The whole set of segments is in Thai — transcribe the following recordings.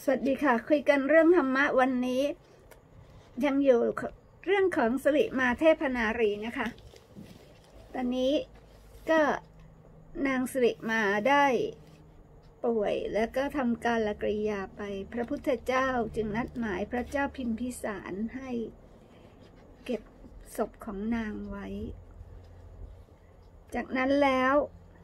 สวัสดีค่ะคุยกันเรื่องธรรมะวันนี้ยังอยู่เรื่องของสิริมาเทพนารีนะคะตอนนี้ก็นางสิริมาได้ป่วยแล้วก็ทำการละกริยาไปพระพุทธเจ้าจึงนัดหมายพระเจ้าพิมพิสารให้เก็บศพของนางไว้จากนั้นแล้ว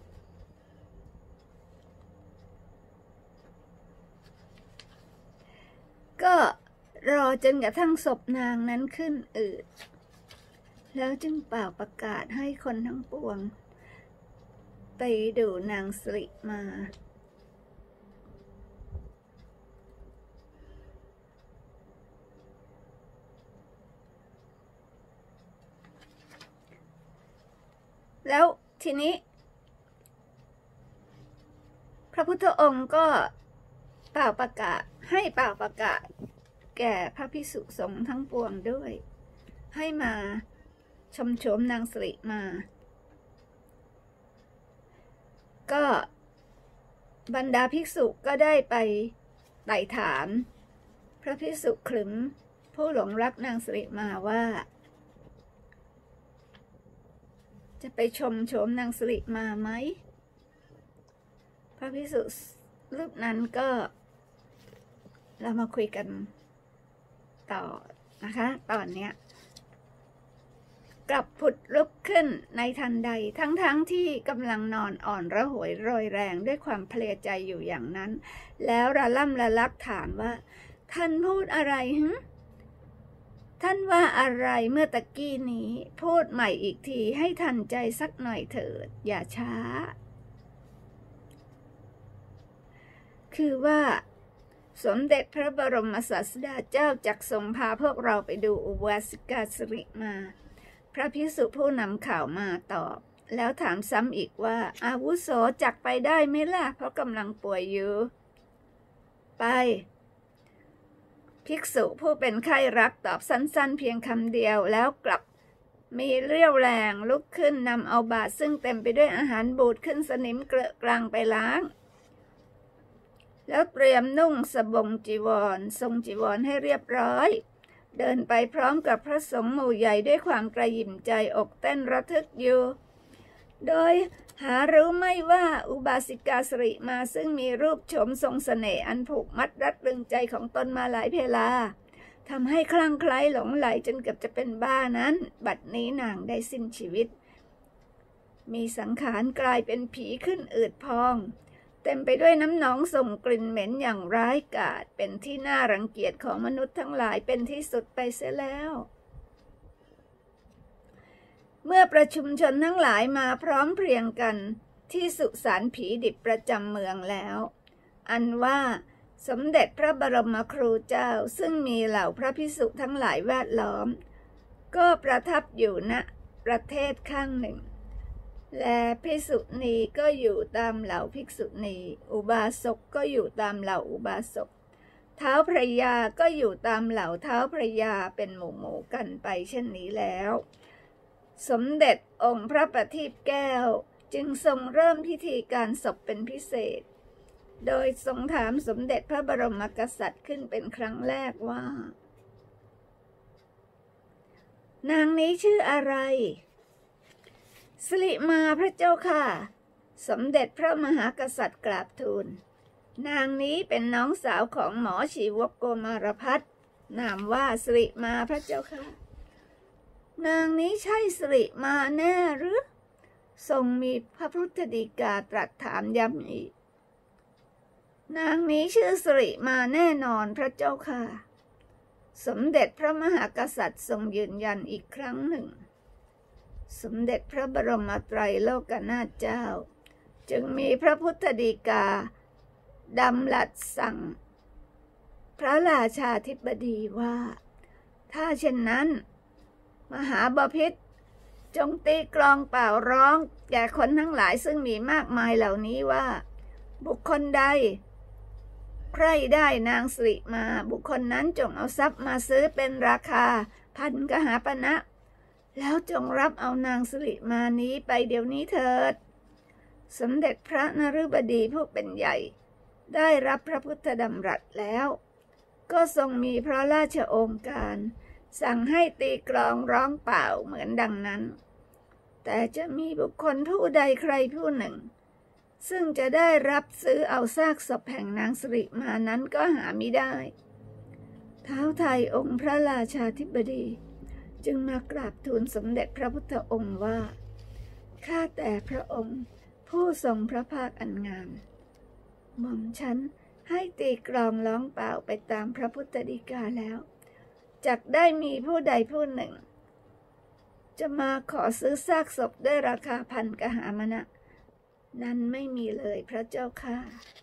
ก็รอจนกระทั่งศพนางนั้นขึ้นอืดแล้วจึงเป่าประกาศให้คนทั้งปวงไปดูนางสิริมาแล้วทีนี้พระพุทธองค์ก็เป่าประกาศแก่พระภิกษุสงฆ์ทั้งปวงด้วยให้มาชมนางสิริมาก็บรรดาภิกษุก็ได้ไปไต่ถามพระภิกษุขรึมผู้หลงรักนางสิริมาว่าจะไปชมนางสิริมาไหมพระภิกษุรูปนั้นก็เรามาคุยกันต่อนะคะตอนเนี้ยกลับผุดลุกขึ้นในทันใดทั้งที่กำลังนอนอ่อนระหวยโรยแรงด้วยความเพลียใจอยู่อย่างนั้นแล้วระล่ำระลักถามว่าท่านพูดอะไรท่านว่าอะไรเมื่อตะกี้นี้พูดใหม่อีกทีให้ทันใจสักหน่อยเถิดอย่าช้าคือว่าสมเด็จพระบรมศาสดาเจ้าจักทรงพาพวกเราไปดูอุบาสิกาสิริมาพระภิกษุผู้นำข่าวมาตอบแล้วถามซ้ำอีกว่าอาวุโสจักไปได้ไหมล่ะเพราะกำลังป่วยอยู่ไปภิกษุผู้เป็นไข้รักตอบสั้นๆเพียงคำเดียวแล้วกลับมีเรี่ยวแรงลุกขึ้นนำเอาบาตรซึ่งเต็มไปด้วยอาหารบูดขึ้นสนิมเกลอะกลางไปล้างแล้วเตรียมนุ่งสบงจีวรทรงจีวรให้เรียบร้อยเดินไปพร้อมกับพระสงฆ์หมู่ใหญ่ด้วยความกระหยิ่มใจอกเต้นระทึกอยู่โดยหารู้ไม่ว่าอุบาสิกาสิริมาซึ่งมีรูปโฉมทรงเสน่ห์อันผูกมัดรัดรึงใจของตนมาหลายเพลาทำให้คลั่งไคล้หลงไหลจนเกือบจะเป็นบ้านั้นบัดนี้นางได้สิ้นชีวิตมีสังขารกลายเป็นผีขึ้นอืดพองเต็มไปด้วยน้ำหนองส่งกลิ่นเหม็นอย่างร้ายกาจเป็นที่น่ารังเกียจของมนุษย์ทั้งหลายเป็นที่สุดไปเสียแล้วเมื่อประชุมชนทั้งหลายมาพร้อมเพรียงกันที่สุสานผีดิบประจำเมืองแล้วอันว่าสมเด็จพระบรมครูเจ้าซึ่งมีเหล่าพระภิกษุทั้งหลายแวดล้อมก็ประทับอยู่ณประเทศข้างหนึ่งและภิกษุณีก็อยู่ตามเหล่าภิกษุณีอุบาสกก็อยู่ตามเหล่าอุบาสกท้าวพระยาก็อยู่ตามเหล่าท้าวพระยาเป็นหมู่กันไปเช่นนี้แล้วสมเด็จองค์พระประทีปแก้วจึงทรงเริ่มพิธีการศพเป็นพิเศษโดยทรงถามสมเด็จพระบรมกษัตริย์ขึ้นเป็นครั้งแรกว่านางนี้ชื่ออะไรสิริมาพระเจ้าค่ะสมเด็จพระมหากษัตริย์กราบทูลนางนี้เป็นน้องสาวของหมอชีวกโกมารพัฒน์นามว่าสิริมาพระเจ้าค่ะนางนี้ใช่สิริมาแน่หรือทรงมีพระพุทธฎีกาตรัสถามย้ำอีกนางนี้ชื่อสิริมาแน่นอนพระเจ้าค่ะสมเด็จพระมหากษัตริย์ทรงยืนยันอีกครั้งหนึ่งสมเด็จพระบรมไตรโลกนาถเจ้าจึงมีพระพุทธฎีกาดำรัสสั่งพระราชาธิบดีว่าถ้าเช่นนั้นมหาบพิตรจงตีกลองเป่าร้องแก่คนทั้งหลายซึ่งมีมากมายเหล่านี้ว่าบุคคลใดใครได้นางสิริมาบุคคลนั้นจงเอาทรัพย์มาซื้อเป็นราคา1,000 กหาปณะแล้วจงรับเอานางสิริมานี้ไปเดี๋ยวนี้เถิด สมเด็จพระนฤบดีผู้เป็นใหญ่ได้รับพระพุทธดำรัสแล้วก็ทรงมีพระราชโองการสั่งให้ตีกลองร้องเปล่าเหมือนดังนั้นแต่จะมีบุคคลผู้ใดใครผู้หนึ่งซึ่งจะได้รับซื้อเอาซากศพแห่งนางสิริมานั้นก็หามิได้ท้าวไทยองค์พระราชาธิบดีจึงมากราบทูลสมเด็จพระพุทธองค์ว่าข้าแต่พระองค์ผู้ทรงพระภาคอันงามหม่อมฉันให้ตีกลองร้องเปล่าไปตามพระพุทธฎีกาแล้วจักได้มีผู้ใดผู้หนึ่งจะมาขอซื้อซากศพด้วยราคาพันกหามนะนั้นไม่มีเลยพระเจ้าค่ะ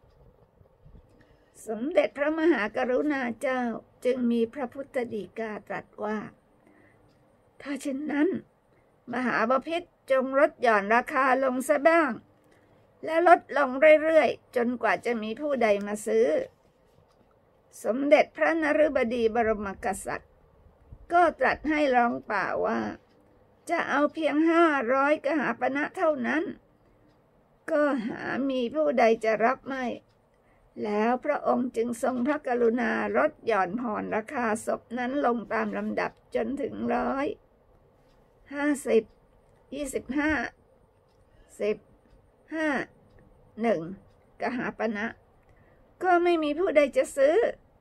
สมเด็จพระมหากรุณาเจ้าจึงมีพระพุทธฎีกาตรัสว่าถ้าเช่นนั้นมหาบพิตรจงลดหย่อนราคาลงซะบ้างและลดลงเรื่อยๆจนกว่าจะมีผู้ใดมาซื้อสมเด็จพระนฤบดีบรมกษัตริย์ก็ตรัสให้ร้องเปล่าว่าจะเอาเพียง500 กหาปณะเท่านั้นก็หามีผู้ใดจะรับไม่แล้วพระองค์จึงทรงพระกรุณาลดหย่อนผ่อนราคาศพนั้นลงตามลำดับจนถึง100 50 25 10 5 1 กหาปณะก็ไม่มีผู้ใดจะซื้อ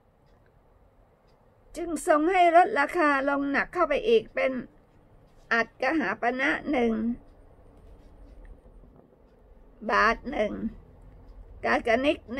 จึงทรงให้ลดราคาลงหนักเข้าไปอีกเป็นอัดกหาปณะ1 บาท1 กากนิก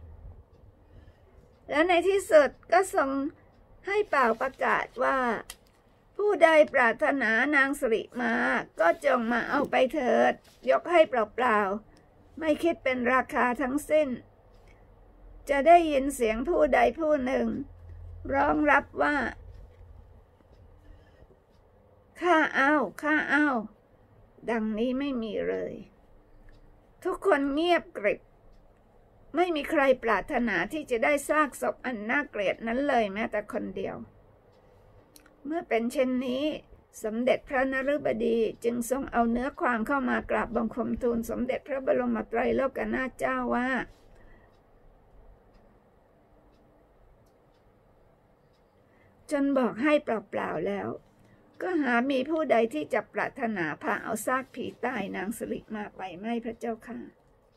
1แล้วในที่สุดก็ทรงให้เป่าประกาศว่าผู้ใดปรารถนานางสิริมาก็จงมาเอาไปเถิดยกให้เปล่าๆไม่คิดเป็นราคาทั้งสิ้นจะได้ยินเสียงผู้ใดผู้หนึ่งร้องรับว่าข้าเอาดังนี้ไม่มีเลยทุกคนเงียบกริบไม่มีใครปรารถนาที่จะได้ซากศพอันน่าเกลียดนั้นเลยแม้แต่คนเดียวเมื่อเป็นเช่นนี้สมเด็จพระนฤบดีจึงทรงเอาเนื้อความเข้ามากราบบังคมทูลสมเด็จพระบรมไตรโลกนาถเจ้าว่าจนบอกให้เปล่าๆแล้วก็หามีผู้ใดที่จะปรารถนาพาเอาซากผีตายนางสิริมาไปไม่พระเจ้าค่ะ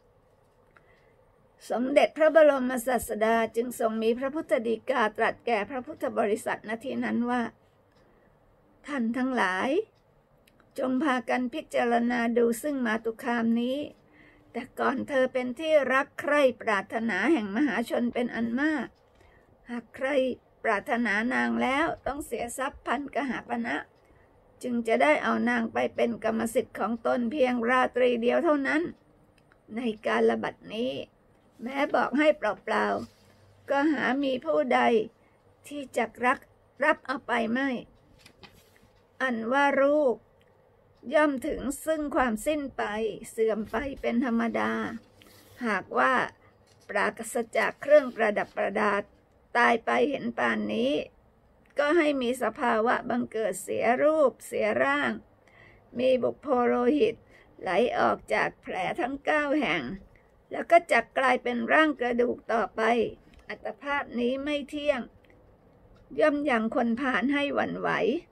สมเด็จพระบรมศาสดาจึงทรงมีพระพุทธฎีกาตรัสแก่พระพุทธบริษัทณที่นั้นว่าท่านทั้งหลายจงพากันพิจารณาดูซึ่งมาตุคามนี้แต่ก่อนเธอเป็นที่รักใคร่ปรารถนาแห่งมหาชนเป็นอันมากหากใครปรารถนานางแล้วต้องเสียทรัพย์พันกหาปณะจึงจะได้เอานางไปเป็นกรรมสิทธิ์ของตนเพียงราตรีเดียวเท่านั้นในการละบัดนี้แม้บอกให้เปล่าๆก็หามีผู้ใดที่จะรับเอาไปไม่อันว่ารูปย่อมถึงซึ่งความสิ้นไปเสื่อมไปเป็นธรรมดาหากว่าปราศจากเครื่องประดับประดาตายไปเห็นปานนี้ก็ให้มีสภาวะบังเกิดเสียรูปเสียร่างมีบุพโพโลหิตไหลออกจากแผลทั้ง9 แห่งแล้วก็จักกลายเป็นร่างกระดูกต่อไปอัตภาพนี้ไม่เที่ยงย่อมยังคนผ่านให้หวั่นไหว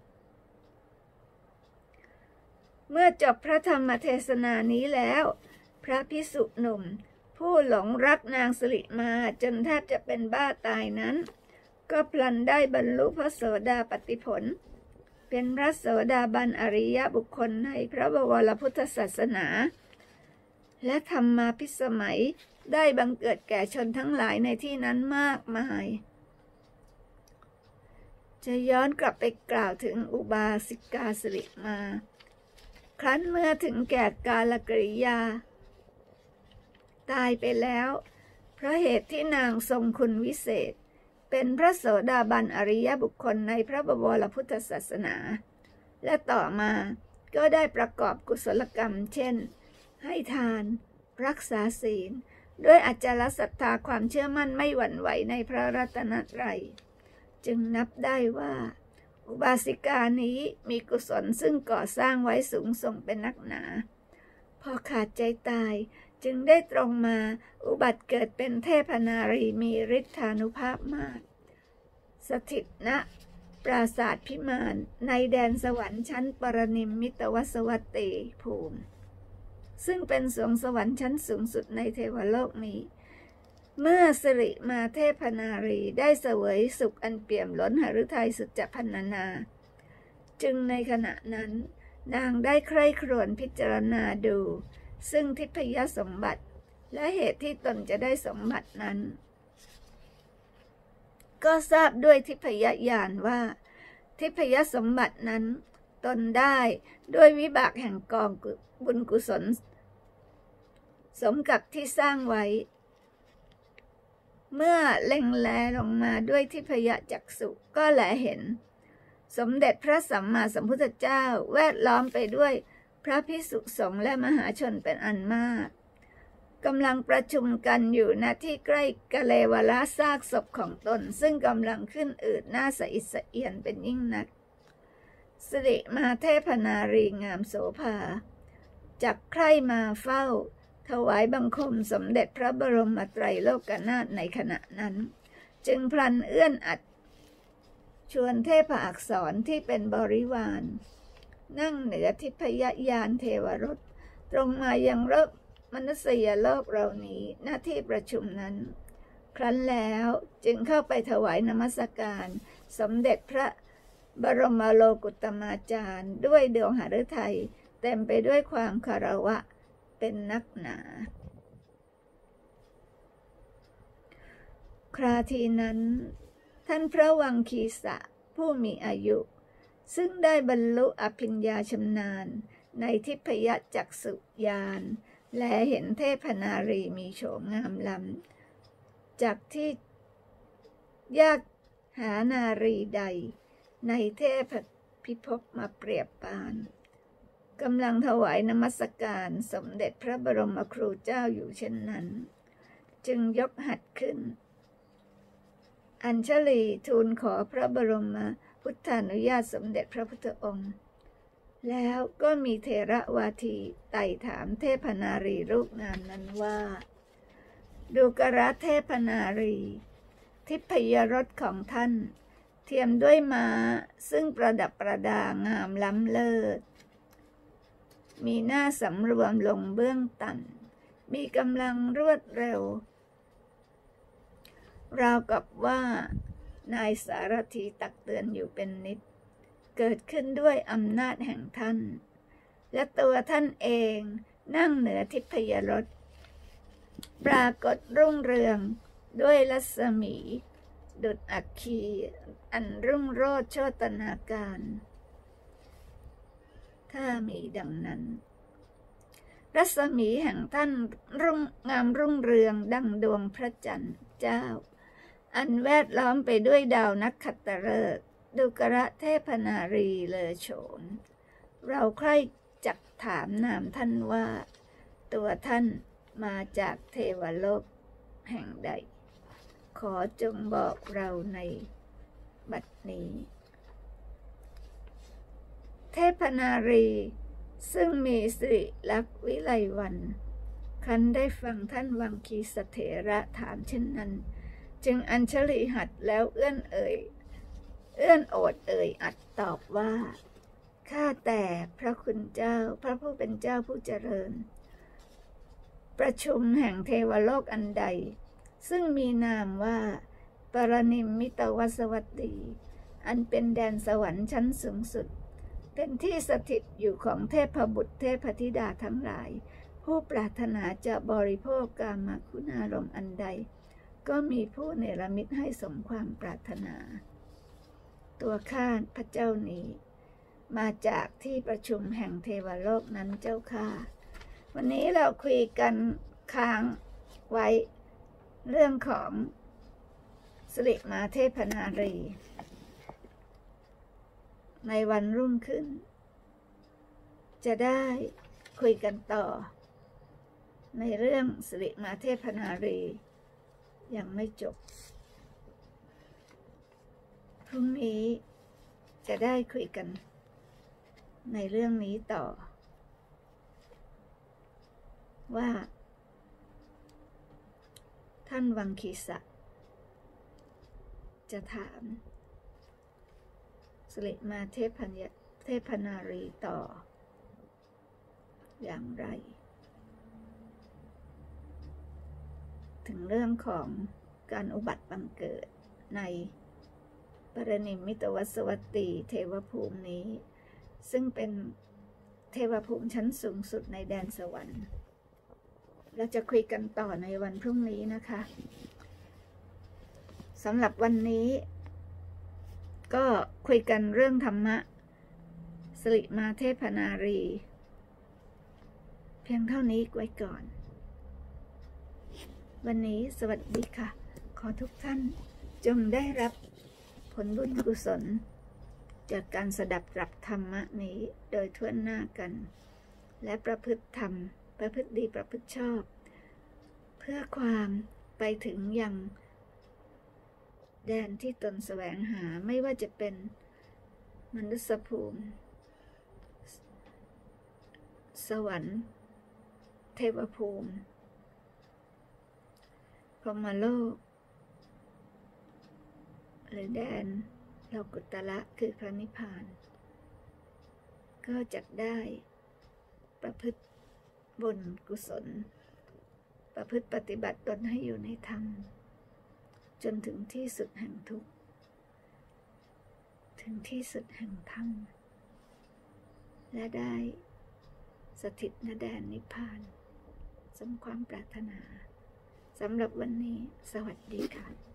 เมื่อจบพระธรรมเทศนานี้แล้วพระภิกษุหนุ่มผู้หลงรักนางสิริมาจนแทบจะเป็นบ้าตายนั้นก็พลันได้บรรลุพระโสดาปัตติผลเป็นพระโสดาบันอริยบุคคลในพระบวรพุทธศาสนาและธรรมาภิสมัยได้บังเกิดแก่ชนทั้งหลายในที่นั้นมากมายจะย้อนกลับไปกล่าวถึงอุบาสิกาสิริมาครั้นเมื่อถึงแก่กาลกริยาตายไปแล้วเพราะเหตุที่นางทรงคุณวิเศษเป็นพระโสดาบันอริยบุคคลในพระบวรพุทธศาสนาและต่อมาก็ได้ประกอบกุศลกรรมเช่นให้ทานรักษาศีลด้วยอจารศรัทธาความเชื่อมั่นไม่หวั่นไหวในพระรัตนตรัยจึงนับได้ว่าอุบาสิกานี้มีกุศลซึ่งก่อสร้างไว้สูงส่งเป็นนักหนาพอขาดใจตายจึงได้ตรงมาอุบัติเกิดเป็นเทพนารีมีฤทธานุภาพมากสถิตณปราสาทพิมานในแดนสวรรค์ชั้นปรนิมมิตวสวัตติภูมิซึ่งเป็นสวงสวรรค์ชั้นสูงสุดในเทวโลกนี้เมื่อสิริมาเทพนารีได้เสวยสุขอันเปี่ยมล้นหฤทัยสุดจะพรรณนาจึงในขณะนั้นนางได้ใคร่ครวญพิจารณาดูซึ่งทิพยสมบัติและเหตุที่ตนจะได้สมบัตินั้นก็ทราบด้วยทิพยญาณว่าทิพยสมบัตินั้นตนได้ด้วยวิบากแห่งกองบุญกุศลสมกับที่สร้างไว้เมื่อเล็งแลลงมาด้วยทิพยจักษุก็แลเห็นสมเด็จพระสัมมาสัมพุทธเจ้าแวดล้อมไปด้วยพระภิกษุสงฆ์และมหาชนเป็นอันมากกำลังประชุมกันอยู่ณที่ใกล้กะเลวละซากศพของตนซึ่งกำลังขึ้นอืดหน้าสะอิดสะเอียนเป็นยิ่งนักสิริมาเทพนารีงามโสภาจักใคร่มาเฝ้าถวายบังคมสมเด็จพระบรมไตรโลกนาถในขณะนั้นจึงพลันเอื้อนอัดชวนเทพอักษรที่เป็นบริวารนั่งเหนือทิพยญาณเทวรถตรงมายังโลกมนุษยโลกเรานี้หน้าที่ประชุมนั้นครั้นแล้วจึงเข้าไปถวายนมัสการสมเด็จพระบรมโลกุตมาจารย์ด้วยดวงหฤทัยเต็มไปด้วยความคารวะเป็นนักหนาคราทีนั้นท่านพระวังคีสะผู้มีอายุซึ่งได้บรรลุอภิญญาชำนาญในทิพยจักษุญาณและเห็นเทพนารีมีโฉมงามล้ำจากที่ยากหานารีใดในเทพพิภพมาเปรียบปานกำลังถวายนมัสการสมเด็จพระบรมครูเจ้าอยู่เช่นนั้นจึงยกหัตถ์ขึ้นอัญชลีทูลขอพระบรมพุทธานุญาตสมเด็จพระพุทธองค์แล้วก็มีเถระวาทีไต่ถามเทพนารีรูปงามนั้นว่าดูกระเทพนารีทิพยรสของท่านเทียมด้วยม้าซึ่งประดับประดางามล้ำเลิศมีหน้าสำรวมลงเบื้องต่ำมีกำลังรวดเร็วราวกับว่านายสารถีตักเตือนอยู่เป็นนิดเกิดขึ้นด้วยอำนาจแห่งท่านและตัวท่านเองนั่งเหนือทิพยรสปรากฏรุ่งเรืองด้วยรัศมีดุจอัคคีอันรุ่งโรจน์โชตนาการถ้ามีดังนั้นรัศมีแห่งท่านงามรุ่งเรืองดังดวงพระจันทร์เจ้าอันแวดล้อมไปด้วยดาวนักขัตฤกษ์ดุกระเทพนารีเลอโฉมเราใคร่จักถามนามท่านว่าตัวท่านมาจากเทวโลกแห่งใดขอจงบอกเราในบัดนี้เทพนารีซึ่งมีสิริลักษณ์วิไลวรรณครั้นได้ฟังท่านวังคีสเถระถามเช่นนั้นจึงอัญชลีหัดแล้วเอื้อนโอดเอ่ยอัดตอบว่าข้าแต่พระคุณเจ้าพระผู้เป็นเจ้าผู้เจริญประชุมแห่งเทวโลกอันใดซึ่งมีนามว่าปรนิมมิตวสวัตตีอันเป็นแดนสวรรค์ชั้นสูงสุดเป็นที่สถิตอยู่ของเทพบุตรเทพธิดาทั้งหลายผู้ปรารถนาจะบริโภคกามคุณารมณ์อันใดก็มีผู้เนรมิตให้สมความปรารถนาตัวข้าพระเจ้านี้มาจากที่ประชุมแห่งเทวโลกนั้นเจ้าข้าวันนี้เราคุยกันค้างไว้เรื่องของสิริมาเทพนารีในวันรุ่งขึ้นจะได้คุยกันต่อในเรื่องสิริมาเทพนารียังไม่จบพรุ่งนี้จะได้คุยกันในเรื่องนี้ต่อว่าท่านวังคีสะจะถามสิริมาเทพนารีต่ออย่างไรถึงเรื่องของการอุบัติบังเกิดในปรนิมมิตวสวัตตีเทวภูมินี้ซึ่งเป็นเทวภูมิชั้นสูงสุดในแดนสวรรค์เราจะคุยกันต่อในวันพรุ่งนี้นะคะสำหรับวันนี้ก็คุยกันเรื่องธรรมะสิริมาเทพนารีเพียงเท่านี้ไว้ก่อนวันนี้สวัสดีค่ะขอทุกท่านจงได้รับผลบุญกุศลจากการสดับรับธรรมะนี้โดยทั่วหน้ากันและประพฤติธรรมประพฤติดีประพฤติชอบเพื่อความไปถึงยังแดนที่ตนแสวงหาไม่ว่าจะเป็นมนุษยภูมิสวรรค์เทวภูมิพรหมโลกหรือแดนโลกุตระคือพระนิพพานก็จะได้ประพฤติบุญกุศลประพฤติปฏิบัติตนให้อยู่ในธรรมจนถึงที่สุดแห่งทุกข์ถึงที่สุดแห่งธรรมและได้สถิตณแดนนิพพานสมความปรารถนาสำหรับวันนี้สวัสดีค่ะ